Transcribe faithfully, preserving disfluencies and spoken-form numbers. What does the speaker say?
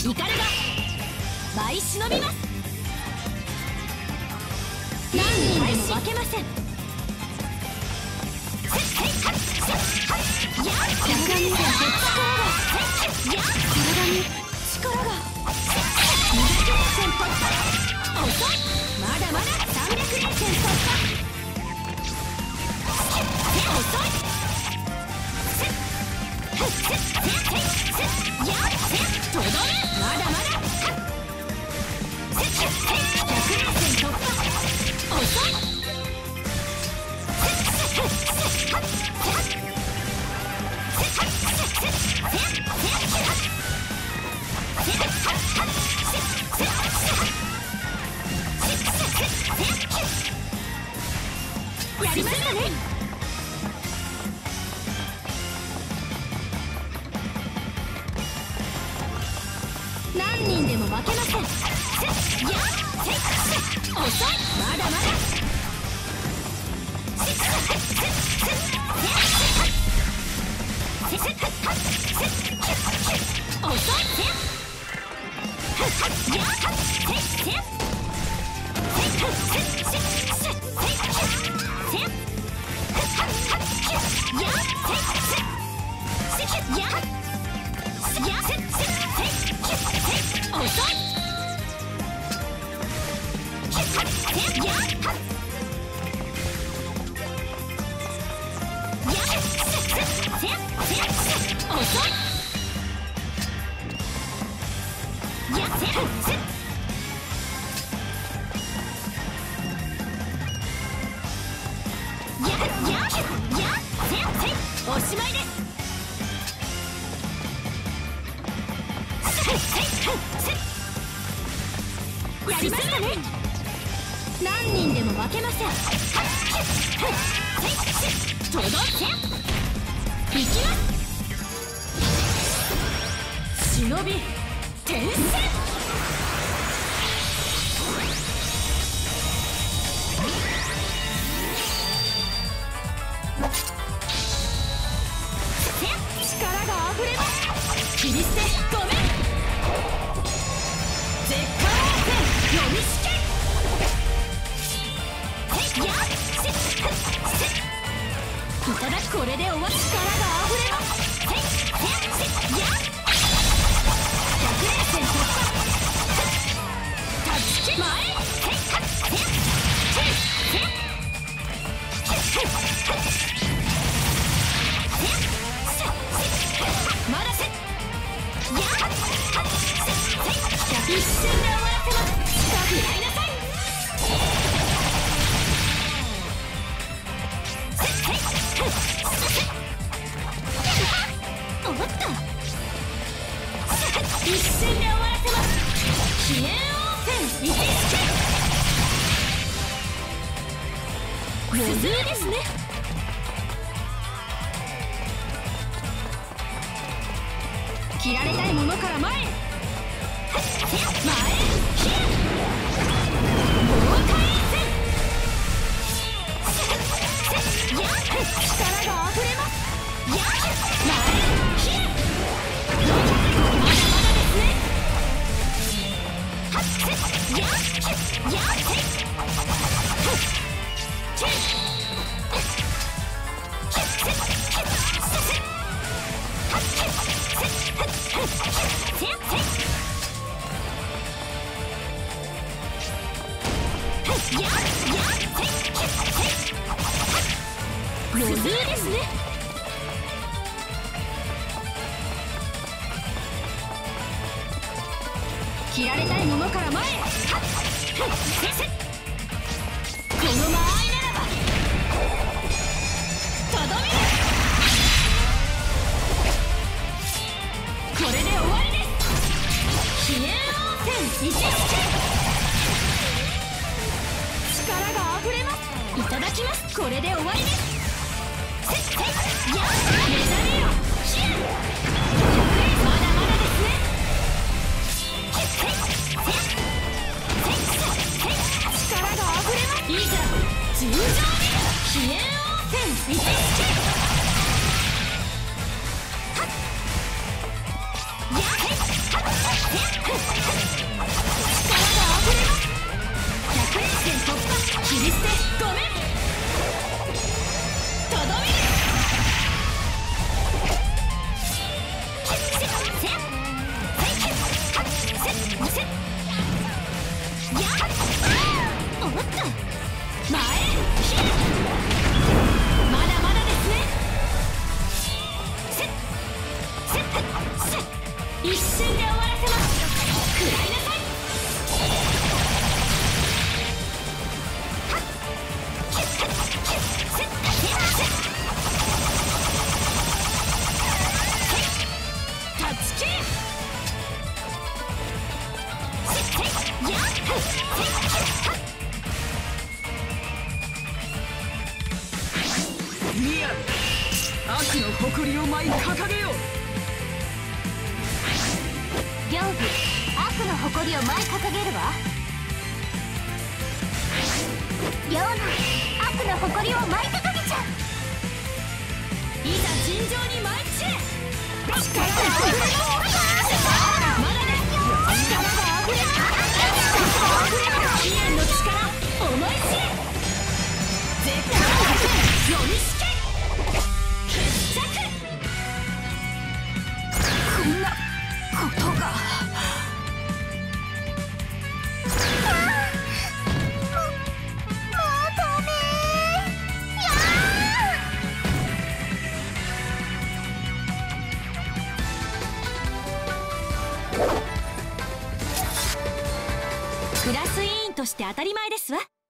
イカルが舞い忍びます。何人でも負けません。やっ体に力がやっ体に力がにひゃくれんせん突破。遅い。まだまださんびゃくれんせん突破。遅い。やっとどめ。まだまだひゃくれんせん突破。遅い。やりましたね。何人でも負けません。やっ遅い。まだまだ遅い。やっおしまいです。やりましたね。何人でも負けません。届けいきます。忍び転生。力があふれます。切り捨てごめん。絶火応戦読み試験。やっいただく。これで終わり。力があふれます。やっひゃくれんせん突破。立ち前。まだせや一瞬で終わらせます。食らいなさい。おっと一瞬で終わらせます。飛燕応戦一余裕ですね。切られたいものから前へ。前ひや豪快戦。や力があふれます。や前ひやまだまだですね。やや余裕ですね。切られたいものから前へ。この間合いならばとどめる。これで終わりです。飛燕応戦一式。力があふれます。いただきます。これで終わりです。やっ目覚めよ。ひやまだまだですね。力があふれます。いざ尋常に飛燕応戦一式。やっ一瞬で終わらせます。食らいなさい。タッチキーミアル、悪の誇りを舞い掲げよう。 両部、悪の誇りを舞い掲げるわ。両の悪の誇りを舞い掲げちゃう。いざ尋常に舞い散れ。力があふれる。まだね。力があふれる。飛燕の力、思い知れ。絶対の読みしけ。決着。 こんなことが。 クラス委員として当たり前ですわ。